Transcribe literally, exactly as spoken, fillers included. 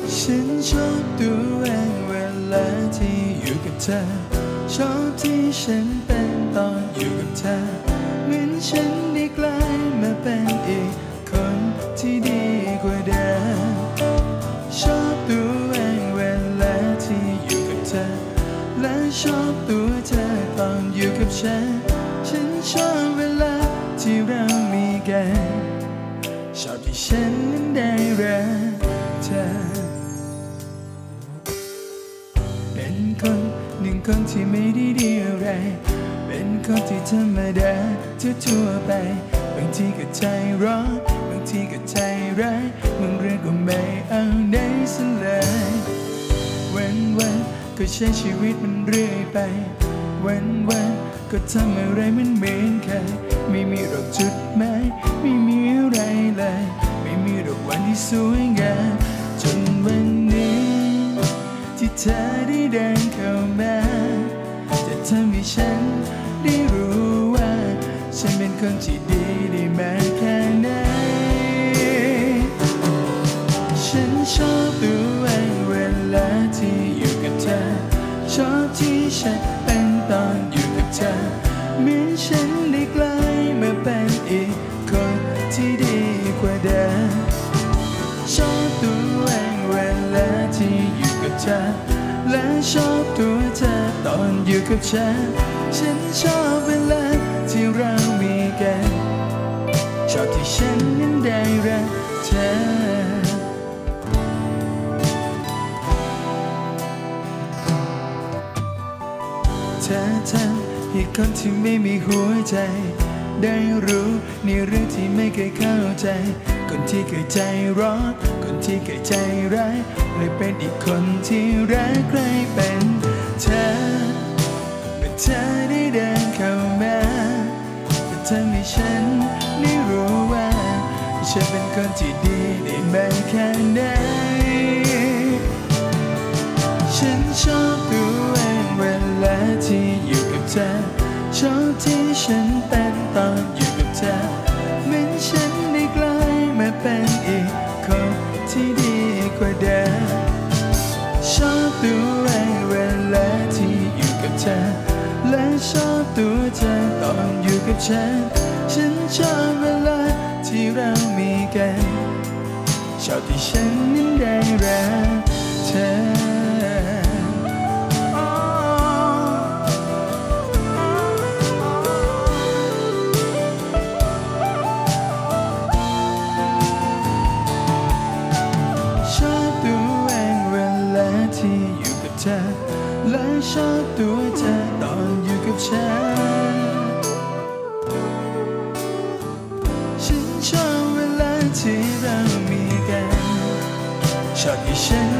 ฉันชอบตัวเองเวลาที่อยู่กับเธอชอบที่ฉันเป็นตอนอยู่กับเธอเหมือนฉันได้กลายมาเป็นอีกคนที่ดีกว่าเดิมชอบตัวเองเวลาที่อยู่กับเธอและชอบตัวเธอตอนอยู่กับฉันฉันชอบเวลาที่เรามีกันชอบที่ฉันนั้นได้รักเธอเป็นคนหนึ่งคนที่ไม่ได้ดีอะไรเป็นคนที่ธรรมดาทั่วๆไปบางทีก็ใจร้อนบางทีก็ใจร้ายบางเรื่องก็ไม่เอาไหนซะเลยวันวันก็ใช้ชีวิตมันเรื่อยไปวันวันก็ทำอะไรมันเหมือนเคยไม่มีหรอกจุดหมายไม่มีอะไรเลยไม่มีหรอกวันที่สวยงามจนวันนี้ที่เธอได้เดินเข้ามาจะทำให้ฉันได้รู้ว่าฉันเป็นคนที่ดีได้มากแค่ไหนฉันชอบตัวเองเวลาที่อยู่กับเธอชอบที่ฉันเป็นตอนอยู่กับเธอเหมือนฉันได้กลายมาเป็นอีกคนที่ดีกว่าเดิมชอบตัวเองเวลาที่อยู่กับเธอและชอบตัวเธอตอนอยู่กับฉันฉันชอบเวลาที่เรามีกันชอบที่ฉันนั้นได้รักเธอเธอทำให้คนที่ไม่มีหัวใจได้รู้ในเรื่องที่ไม่เคยเข้าใจคนที่เคยใจร้อนคนที่เคยใจร้ายเลยเป็นอีกคนที่รักใครเป็นเธอเมื่อเธอได้เดินเข้ามาจะทำให้ฉันได้รู้ว่าฉันเป็นคนที่ดีได้มากแค่ไหนฉันชอบตัวเองเวลาที่อยู่กับเธอชอบที่ฉันเป็นตอนอยู่กับเธอเหมือนฉันได้กลายมาเป็นอีกคนที่ดีกว่าเดิมชอบตัวเองเวลาที่อยู่กับเธอและชอบตัวเธอตอนอยู่กับฉันฉันชอบเวลาที่เรามีกันชอบที่ฉันนั้นได้รักเธอที่อยู่กับเธอและชอบตัวเธอตอนอยู่กับฉันฉันชอบเวลาที่เรามีกันชอบที่ฉัน